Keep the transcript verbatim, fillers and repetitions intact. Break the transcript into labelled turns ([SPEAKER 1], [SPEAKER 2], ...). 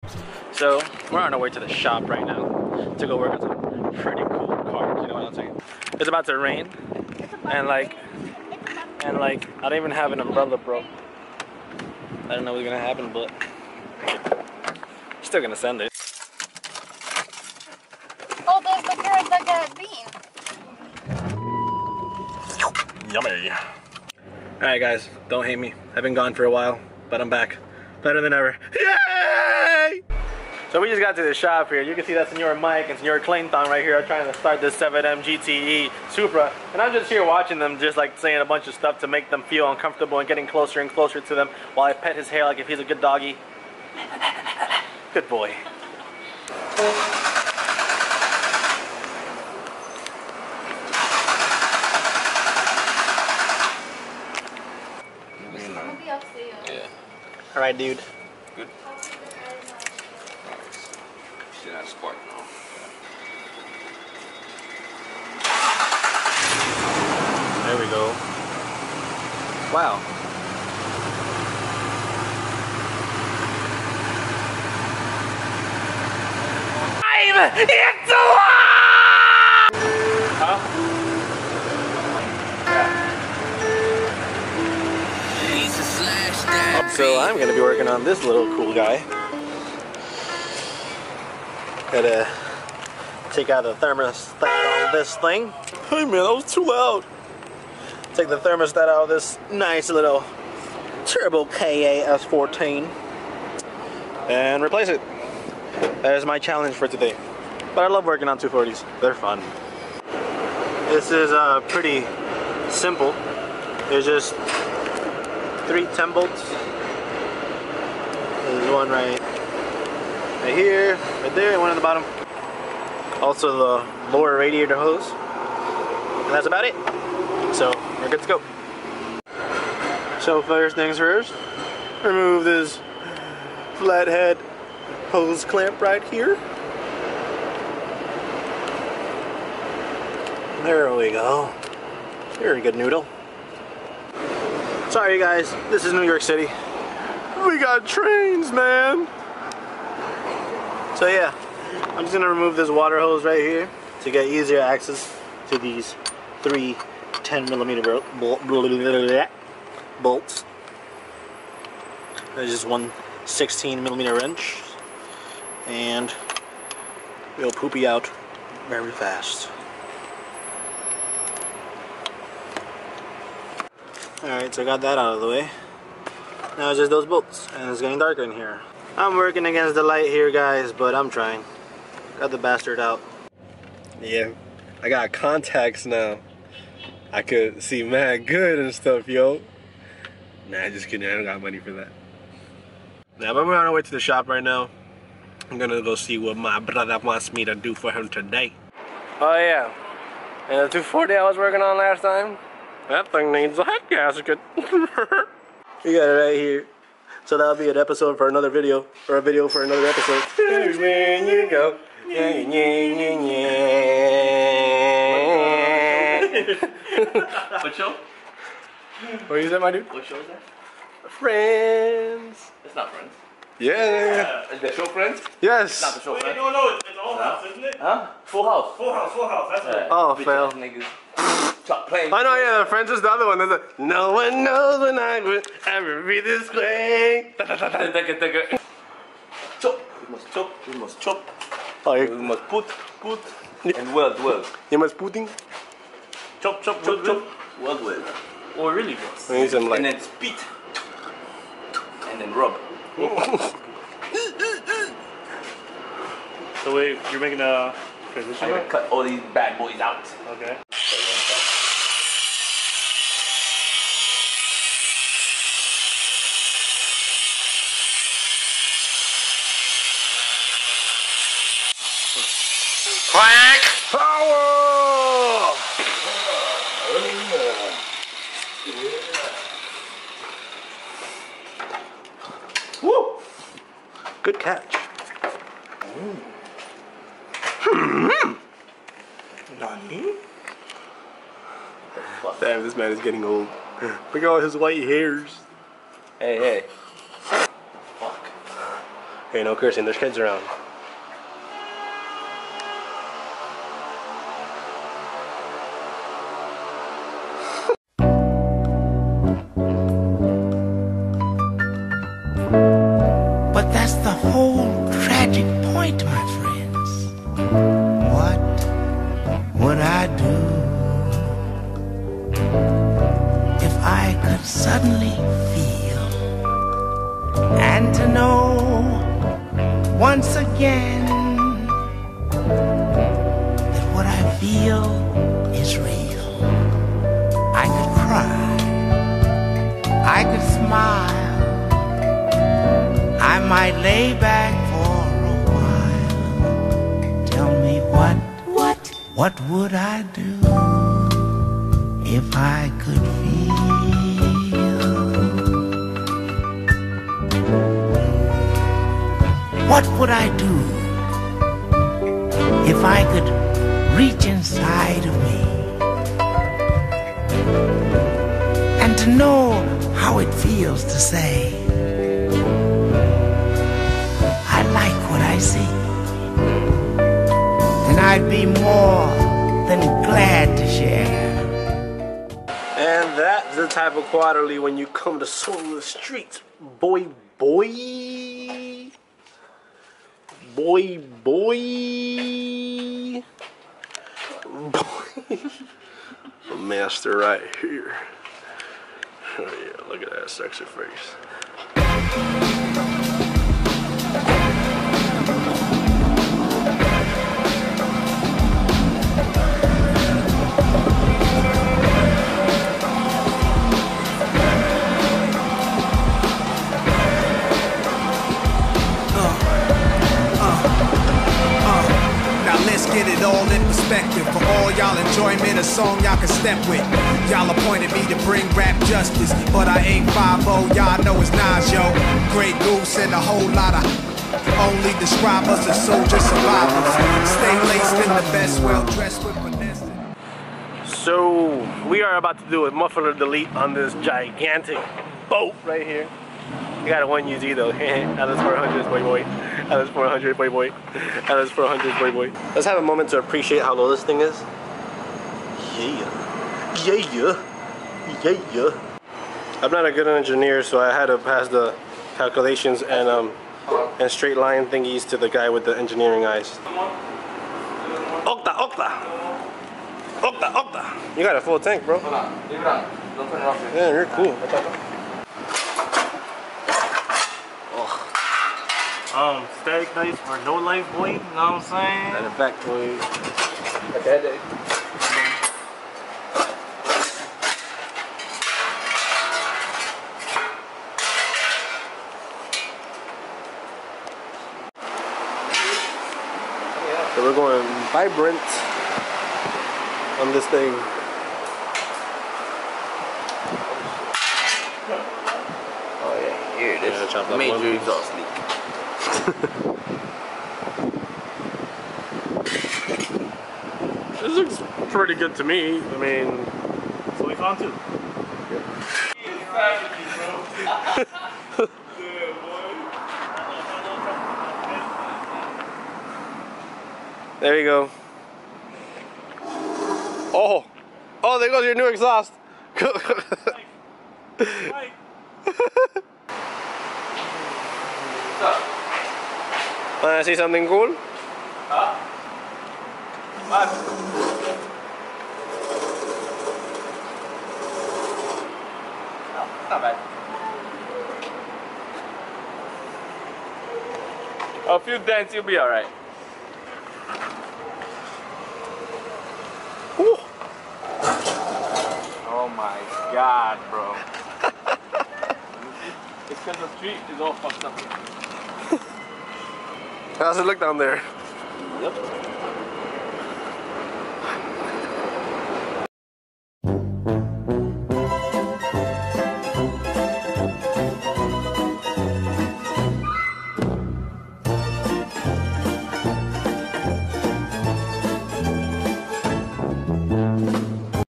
[SPEAKER 1] So we're on our way to the shop right now to go work on some pretty cool cars. You know what I'm saying? It's about to rain, and like, and like, I don't even have an umbrella, bro. I don't know what's gonna happen, but still gonna send it.
[SPEAKER 2] Oh, there's the carrot, like a bean.
[SPEAKER 1] Yummy. All right, guys, don't hate me. I've been gone for a while, but I'm back, better than ever. Yay! So we just got to the shop here. You can see that Senor Mike and Senor Clayton right here are trying to start this seven M G T E Supra. And I'm just here watching them, just like saying a bunch of stuff to make them feel uncomfortable and getting closer and closer to them while I pet his hair like if he's a good doggy. Good boy.
[SPEAKER 2] Yeah.
[SPEAKER 1] All right, dude.
[SPEAKER 3] Good. She's not a sport now.
[SPEAKER 1] There we go. Wow. I'm it's alive! Huh? So I'm gonna be working on this little cool guy. Gotta take out the thermostat on this thing. Hey man, that was too loud. Take the thermostat out of this nice little Turbo K A S fourteen and replace it. That is my challenge for today. But I love working on two forties. They're fun. This is uh, pretty simple. There's just three ten bolts. There's one right, right here, right there, and one at the bottom. Also the lower radiator hose. And that's about it. So we're good to go. So first things first, remove this flathead hose clamp right here. There we go. Very good noodle. Sorry guys, this is New York City. We got trains, man. So yeah, I'm just gonna remove this water hose right here to get easier access to these three ten millimeter bolts. There's just one sixteen millimeter wrench, and it'll poopy out very fast. Alright, so I got that out of the way. Now it's just those bolts, and it's getting darker in here. I'm working against the light here, guys, but I'm trying. Got the bastard out.
[SPEAKER 4] Yeah, I got contacts now. I could see mad good and stuff, yo. Nah, just kidding, I don't got money for that. Now, but we're on our way to the shop right now. I'm gonna go see what my brother wants me to do for him today.
[SPEAKER 1] Oh yeah, and the two forty I was working on last time, that thing needs a head gasket. We got it right here. So that'll be an episode for another video, or a video for another episode. There you go. Yeah, yeah, yeah, yeah.
[SPEAKER 3] What show?
[SPEAKER 1] What is that, my dude?
[SPEAKER 3] What show is that?
[SPEAKER 1] Friends.
[SPEAKER 3] It's not Friends.
[SPEAKER 4] Yeah, yeah, yeah.
[SPEAKER 3] Is the show Friends?
[SPEAKER 4] Yes.
[SPEAKER 3] It's not the show
[SPEAKER 5] Wait,
[SPEAKER 3] Friends.
[SPEAKER 5] no, no, it's, it's All House, isn't it?
[SPEAKER 3] Huh? Full House.
[SPEAKER 5] Full House, Full House, that's right.
[SPEAKER 1] Oh,
[SPEAKER 3] Bitch
[SPEAKER 1] fail.
[SPEAKER 3] ass niggas. Stop playing.
[SPEAKER 4] I know, yeah, the Friends is the other one. There's a, no one knows when I would ever be this way.
[SPEAKER 3] Chop. We must chop. We must chop.
[SPEAKER 4] Oh,
[SPEAKER 3] We
[SPEAKER 4] you,
[SPEAKER 3] must put, put, and weld, weld.
[SPEAKER 4] you must putting?
[SPEAKER 5] Chop, chop,
[SPEAKER 3] Chop,
[SPEAKER 5] chop,
[SPEAKER 3] chop.
[SPEAKER 5] chop.
[SPEAKER 3] Weld, weld.
[SPEAKER 5] Oh, it really goes.
[SPEAKER 4] I need some
[SPEAKER 3] And
[SPEAKER 4] like.
[SPEAKER 3] then spit. And then rub.
[SPEAKER 5] So wait, you're making a transition?
[SPEAKER 3] I'm gonna cut all these bad boys out.
[SPEAKER 5] Okay.
[SPEAKER 4] Crank power!
[SPEAKER 1] Woo! Good catch.
[SPEAKER 4] Hmm. Nani? Damn, this man is getting old. Look at all his white hairs.
[SPEAKER 3] Hey, hey. Fuck.
[SPEAKER 4] Hey, no cursing. There's kids around.
[SPEAKER 6] But that's the whole tragic point, my friends. What would I do if I could suddenly feel and to know once again that what I feel is real? I could cry, I could smile, I might lay back for a while. Tell me what, what, what would I do if I could feel? What would I do if I could reach inside of me and to know how it feels to say, I like what I see, and I'd be more than glad to share.
[SPEAKER 4] And that's the type of quarterly when you come to Soul the Streets, boy, boy, boy, boy, boy. The master right here. Oh yeah, look at that sexy face.
[SPEAKER 7] Get it all in perspective. For all y'all enjoyment, a song y'all can step with. Y'all appointed me to bring rap justice, but I ain't five oh, y'all know it's Nas, yo. Grey Goose and a whole lot of only describe us as soldier survivors. Stay laced in the best, well dressed with finesse.
[SPEAKER 4] So we are about to do a muffler delete on this gigantic boat right here. You got a one U Z though. Alice four hundred, boy boy. Alice four hundred, boy boy. Alice four hundred, boy boy. Let's have a moment to appreciate how low this thing is. Yeah. Yeah, yeah. Yeah, yeah. I'm not a good engineer, so I had to pass the calculations and um and straight line thingies to the guy with the engineering eyes. Octa, octa. Octa, octa. You got a full tank, bro. Yeah, you're cool.
[SPEAKER 5] Um, static knife or no life, boy. You know what I'm saying?
[SPEAKER 4] And the back, boy.
[SPEAKER 3] Okay,
[SPEAKER 4] So we're going vibrant on this thing.
[SPEAKER 3] oh yeah, here it is.
[SPEAKER 4] Yeah, chop that
[SPEAKER 3] Major
[SPEAKER 4] one.
[SPEAKER 3] exhaust leak.
[SPEAKER 4] This looks pretty good to me. I mean,
[SPEAKER 5] So we found two.
[SPEAKER 4] there you go. Oh, oh, there goes your new exhaust. Wanna see something cool?
[SPEAKER 3] Huh? What? No, not bad. A few dents, you'll be alright. Oh my god, bro. It's because the street is all fucked up.
[SPEAKER 4] How's it look down there?
[SPEAKER 3] Yep.